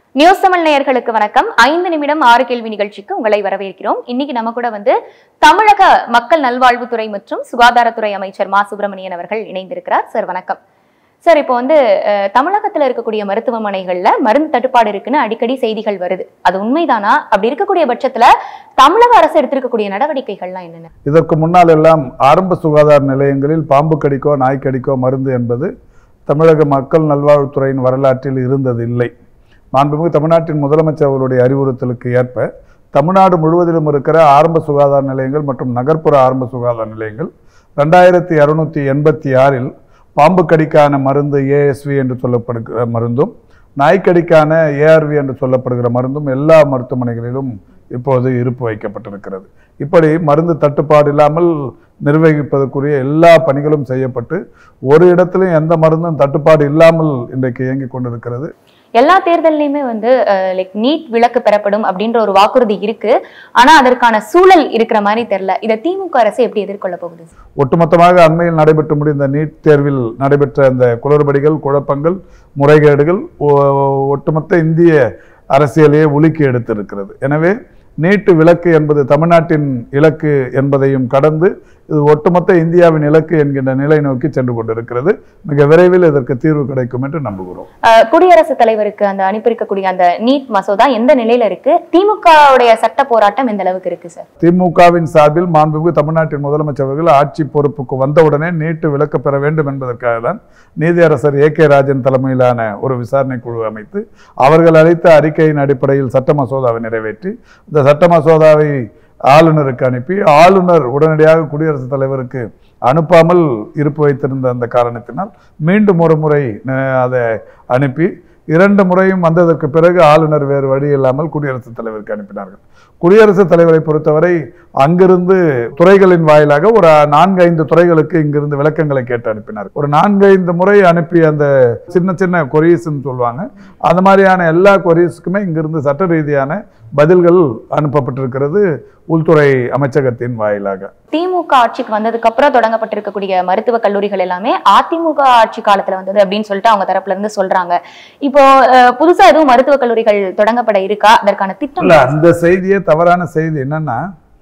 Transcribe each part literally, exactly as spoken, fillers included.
News Tamil நேயர்களுக்கு வணக்கம். ஐந்து நிமிடம் ஆறு கேள்வி நிகழ்ச்சிக்கு உங்களை வரவேற்கிறோம். இன்னைக்கு நம்ம கூட வந்து தமிழக மக்கள் நல்வாழ்வுத்துறை மற்றும் சுகாதாரத்துறை அமைச்சர் மா சுப்பிரமணியன் அவர்கள் இணைந்திருக்கிறார். சார் வணக்கம். சார், இப்போ வந்து தமிழகத்துல இருக்கக்கூடிய மருத்துவமனைகள்ல மருந்து தட்டுப்பாடு இருக்குன்னு அடிக்கடி செய்திகள் வருது. அது உண்மைதானா? அப்படி இருக்கக்கூடிய பட்சத்துல தமிழக அரசு எடுத்திருக்கக்கூடிய நடவடிக்கைகள்லாம் என்னென்ன? இதற்கு முன்னால் எல்லாம் ஆரம்ப சுகாதார நிலையங்களில் பாம்பு கடிக்கோ நாய் கடிக்கோ மருந்து என்பது தமிழக மக்கள் நல்வாழ்வுத்துறையின் வரலாற்றில் இருந்தது இல்லை. மாண்புமிகு தமிழ்நாட்டின் முதலமைச்சர் அவருடைய அறிவுறுத்தலுக்கு ஏற்ப தமிழ்நாடு முழுவதிலும் இருக்கிற ஆரம்ப சுகாதார நிலையங்கள் மற்றும் நகர்ப்புற ஆரம்ப சுகாதார நிலையங்கள் ரெண்டாயிரத்தி அறுநூற்றி எண்பத்தி ஆறில் பாம்பு கடிக்கான மருந்து ஏஎஸ்வி என்று சொல்லப்படுகிற மருந்தும் நாய்க்கடிக்கான ஏஆர்வி என்று சொல்லப்படுகிற மருந்தும் எல்லா மருத்துவமனைகளிலும் இப்போது இருப்பு வைக்கப்பட்டிருக்கிறது. இப்படி மருந்து தட்டுப்பாடு இல்லாமல் நிர்வகிப்பதற்குரிய எல்லா பணிகளும் செய்யப்பட்டு ஒரு இடத்திலும் எந்த மருந்தும் தட்டுப்பாடு இல்லாமல் இன்றைக்கு இயங்கிக் கொண்டிருக்கிறது. எல்லா தேர்தலையுமே வந்து லைக் நீட் விலக்கு பெறப்படும் அப்படின்ற ஒரு வாக்குறுதி இருக்கு. ஆனா அதற்கான சூழல் இருக்கிற மாதிரி தெரியல. இதை திமுக அரசு எப்படி எதிர்கொள்ள போகுது? ஒட்டுமொத்தமாக அண்மையில் நடைபெற்று முடிந்த நீட் தேர்வில் நடைபெற்ற அந்த குளறுபடிகள், குழப்பங்கள், முறைகேடுகள் ஒட்டுமொத்த இந்திய அரசியலையே உலுக்கி எடுத்திருக்கிறது. எனவே நீட்டு விலக்கு என்பது தமிழ்நாட்டின் இலக்கு என்பதையும் கடந்து இது ஒட்டுமொத்த இந்தியாவின் இலக்கு என்கின்ற நிலை நோக்கி சென்று கொண்டிருக்கிறது. மிக விரைவில் இதற்கு தீர்வு கிடைக்கும் என்று நம்புகிறோம். குடியரசுத் தலைவருக்கு அந்த அனுப்பியிருக்கக்கூடிய அந்த நீட் மசோதா எந்த நிலையில இருக்கு? திமுகவுடைய சட்ட போராட்டம் எந்த அளவுக்கு இருக்கு சார்? திமுகவின் சார்பில் மாண்புமிகு தமிழ்நாட்டின் முதலமைச்சர் அவர்கள் ஆட்சி பொறுப்புக்கு வந்தவுடனே நீட்டு விலக்கு பெற வேண்டும் என்பதற்காக தான் நீதியரசர் ஏ கே ராஜன் தலைமையிலான ஒரு விசாரணை குழு அமைத்து அவர்கள் அளித்த அறிக்கையின் அடிப்படையில் சட்ட மசோதாவை நிறைவேற்றி இந்த சட்ட மசோதாவை ஆளுநருக்கு அனுப்பி ஆளுநர் உடனடியாக குடியரசுத் தலைவருக்கு அனுப்பாமல் இருப்பு வைத்திருந்த அந்த காரணத்தினால் மீண்டும் ஒரு முறை அதை அனுப்பி இரண்டு முறையும் வந்ததற்கு பிறகு ஆளுநர் வேறு வழி இல்லாமல் குடியரசுத் தலைவருக்கு அனுப்பினார்கள். குடியரசுத் தலைவரை பொறுத்தவரை அங்கிருந்து துறைகளின் வாயிலாக ஒரு நான்கு ஐந்து துறைகளுக்கு இங்கிருந்து விளக்கங்களை கேட்டு அனுப்பினார். ஒரு நான்கு ஐந்து முறை அனுப்பி அந்த சின்ன சின்ன கொரியஸ்ன்னு சொல்லுவாங்க, அந்த மாதிரியான எல்லா கொரியஸுக்குமே இங்கிருந்து சட்ட ரீதியான பதில்கள் அனுப்பப்பட்டிருக்கிறது உள்துறை அமைச்சகத்தின் வாயிலாக. திமுக ஆட்சிக்கு வந்ததுக்கு அப்புறம் தொடங்கப்பட்டிருக்கக்கூடிய மருத்துவ கல்லூரிகள் எல்லாமே அதிமுக ஆட்சி காலத்துல வந்தது அப்படின்னு சொல்லிட்டு அவங்க தரப்புல இருந்து சொல்றாங்க. இப்போ புதுசா எதுவும் மருத்துவ கல்லூரிகள் தொடங்கப்பட இருக்கா? அதற்கான திட்டம்? அந்த செய்தியே தவறான செய்தி. என்னன்னா,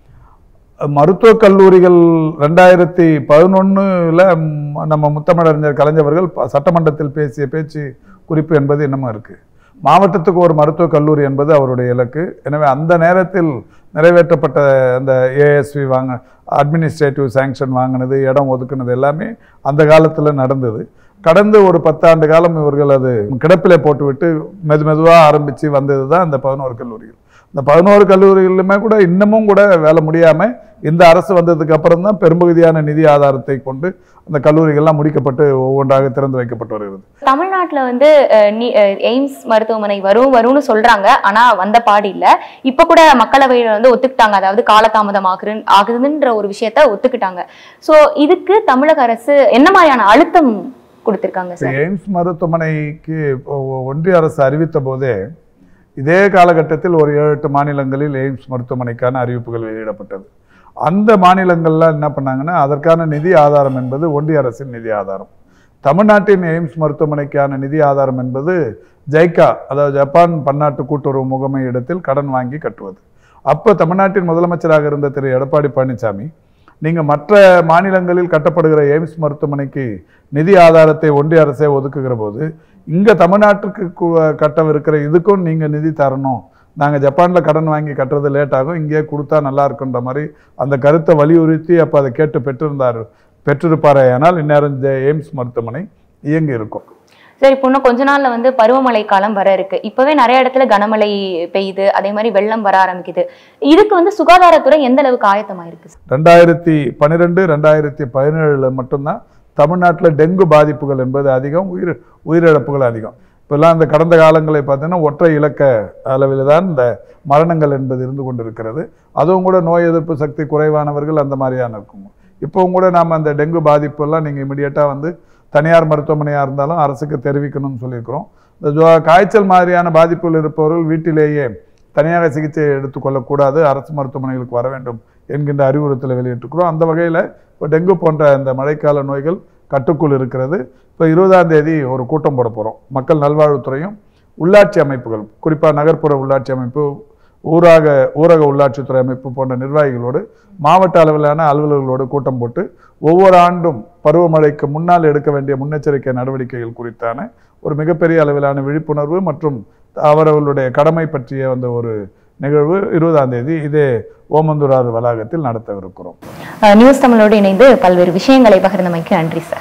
மருத்துவ கல்லூரிகள் ரெண்டாயிரத்தி பதினொன்னுல நம்ம முத்தமிழறிஞர் கலைஞர்கள் சட்டமன்றத்தில் பேசிய பேச்சு குறிப்பு என்பது என்னமா இருக்கு. மாவட்டத்துக்கு ஒரு மருத்துவக் கல்லூரி என்பது அவருடைய இலக்கு. எனவே அந்த நேரத்தில் நிறைவேற்றப்பட்ட அந்த ஏஎஸ்வி வாங்க அட்மினிஸ்ட்ரேட்டிவ் சாங்ஷன் வாங்கினது, இடம் ஒதுக்குனது எல்லாமே அந்த காலத்தில் நடந்தது. கடந்த ஒரு பத்தாண்டு காலம் இவர்கள் அது கிடப்பிலே போட்டுவிட்டு மெது மெதுவாக ஆரம்பித்து வந்தது தான் அந்த பதினோரு கல்லூரிகள். இந்த பதினோரு கல்லூரிகளுமே கூட இன்னமும் கூட வேலை முடியாமல் இந்த அரசு வந்ததுக்கு அப்புறம் தான் பெரும்பகுதியான நிதி ஆதாரத்தை கொண்டு அந்த கல்லூரிகள்லாம் முடிக்கப்பட்டு ஒவ்வொன்றாக திறந்து வைக்கப்பட்டு வருகிறது. தமிழ்நாட்டில் வந்து எய்ம்ஸ் மருத்துவமனை வரும் வரும்னு சொல்றாங்க, ஆனா வந்த பாடு இல்லை. இப்ப கூட மக்களவையில வந்து ஒத்துக்கிட்டாங்க, அதாவது காலதாமதம் ஆகுது ஆகுதுன்ற ஒரு விஷயத்த ஒத்துக்கிட்டாங்க. ஸோ இதுக்கு தமிழக அரசு என்ன மாதிரியான அழுத்தம் கொடுத்திருக்காங்க சார்? எய்ம்ஸ் மருத்துவமனைக்கு ஒன்றிய அரசு அறிவித்த போதே இதே காலகட்டத்தில் ஒரு ஏழு எட்டு மாநிலங்களில் எய்ம்ஸ் மருத்துவமனைக்கான அறிவிப்புகள் வெளியிடப்பட்டது. அந்த மாநிலங்கள்லாம் என்ன பண்ணாங்கன்னா, அதற்கான நிதி ஆதாரம் என்பது ஒன்றிய அரசின் நிதி ஆதாரம். தமிழ்நாட்டின் எய்ம்ஸ் மருத்துவமனைக்கான நிதி ஆதாரம் என்பது ஜைக்கா, அதாவது ஜப்பான் பன்னாட்டு கூட்டுறவு முகமை இடத்தில் கடன் வாங்கி கட்டுவது. அப்போ தமிழ்நாட்டின் முதலமைச்சராக இருந்த திரு எடப்பாடி பழனிசாமி, நீங்கள் மற்ற மாநிலங்களில் கட்டப்படுகிற எய்ம்ஸ் மருத்துவமனைக்கு நிதி ஆதாரத்தை ஒன்றிய அரசே ஒதுக்குகிற போது இங்கே தமிழ்நாட்டுக்கு கட்டவிருக்கிற இதுக்கும் நீங்கள் நிதி தரணும், நாங்கள் ஜப்பானில் கடன் வாங்கி கட்டுறது லேட் ஆகும், இங்கே கொடுத்தா நல்லா இருக்குன்ற மாதிரி அந்த கருத்தை வலியுறுத்தி அப்போ அதை கேட்டு பெற்றிருந்தார் பெற்றிருப்பாரே ஆனால் இந்நேரம் இந்த எய்ம்ஸ் மருத்துவமனை இயங்கி இருக்கும். சரி, இப்போ இன்னும் கொஞ்ச நாள்ல வந்து பருவமழை காலம் வர இருக்கு. இப்பவே நிறைய இடத்துல கனமழை பெய்யுது, அதே மாதிரி வெள்ளம் வர ஆரம்பிக்குது. இதுக்கு வந்து சுகாதாரத்துறை எந்த அளவுக்கு ஆயத்தமா இருக்கு? ரெண்டாயிரத்தி பன்னிரெண்டு ரெண்டாயிரத்தி பதினேழுல மட்டும்தான் தமிழ்நாட்டில் டெங்கு பாதிப்புகள் என்பது அதிகம், உயிர் உயிரிழப்புகள் அதிகம். இப்போல்லாம் இந்த கடந்த காலங்களை பார்த்தீங்கன்னா ஒற்றை இலக்க அளவில் தான் இந்த மரணங்கள் என்பது இருந்து கொண்டிருக்கிறது. அதுவும் கூட நோய் எதிர்ப்பு சக்தி குறைவானவர்கள் அந்த மாதிரியான இருக்கும். இப்போவும் கூட நாம் அந்த டெங்கு பாதிப்பெல்லாம் நீங்கள் இமிடியேட்டாக வந்து தனியார் மருத்துவமனையாக இருந்தாலும் அரசுக்கு தெரிவிக்கணும்னு சொல்லியிருக்கிறோம். இந்த காய்ச்சல் மாதிரியான பாதிப்புகள் இருப்பவர்கள் வீட்டிலேயே தனியாக சிகிச்சை எடுத்துக்கொள்ளக்கூடாது, அரசு மருத்துவமனைகளுக்கு வர வேண்டும் என்கின்ற அறிவுறுத்தலை வெளியிட்டிருக்கிறோம். அந்த வகையில் இப்போ டெங்கு போன்ற இந்த மழைக்கால நோய்கள் கட்டுக்குள் இருக்கிறது. இப்போ இருபதாம் தேதி ஒரு கூட்டம் போட போகிறோம். மக்கள் நல்வாழ்வுத்துறையும் உள்ளாட்சி அமைப்புகள், குறிப்பாக நகர்ப்புற உள்ளாட்சி அமைப்பு, ஊராக ஊரக உள்ளாட்சித்துறை அமைப்பு போன்ற நிர்வாகிகளோடு மாவட்ட அளவிலான அலுவலர்களோடு கூட்டம் போட்டு ஒவ்வொரு ஆண்டும் பருவமழைக்கு முன்னால் எடுக்க வேண்டிய முன்னெச்சரிக்கை நடவடிக்கைகள் குறித்தான ஒரு மிகப்பெரிய அளவிலான விழிப்புணர்வு மற்றும் அவர்களுடைய கடமை பற்றிய அந்த ஒரு நிகழ்வு இருபதாம் தேதி இதே ஓமந்தூரார் வளாகத்தில் நடத்தவிருக்கிறோம். நியூஸ் தமிழோடு இணைந்து பல்வேறு விஷயங்களை பகிர்ந்தமைக்கு நன்றி சார்.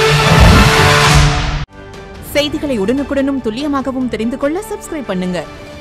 செய்திகளை உடனுக்குடனும் துல்லியமாகவும் தெரிந்து கொள்ள சப்ஸ்கிரைப் பண்ணுங்க.